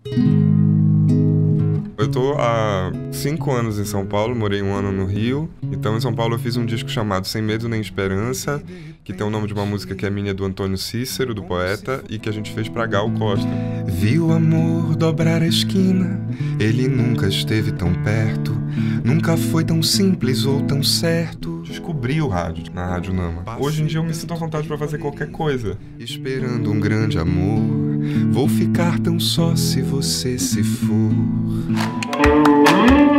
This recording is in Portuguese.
Eu tô há 5 anos em São Paulo, morei 1 ano no Rio. Então, em São Paulo, eu fiz um disco chamado Sem Medo Nem Esperança, que tem o nome de uma música que é minha, do Antônio Cícero, do poeta, e que a gente fez pra Gal Costa. Vi o amor dobrar a esquina, ele nunca esteve tão perto, nunca foi tão simples ou tão certo. Descobri o rádio na Rádio Nama. Hoje em dia eu me sinto à vontade pra fazer qualquer coisa. Esperando um grande amor, vou ficar tão só se você se for.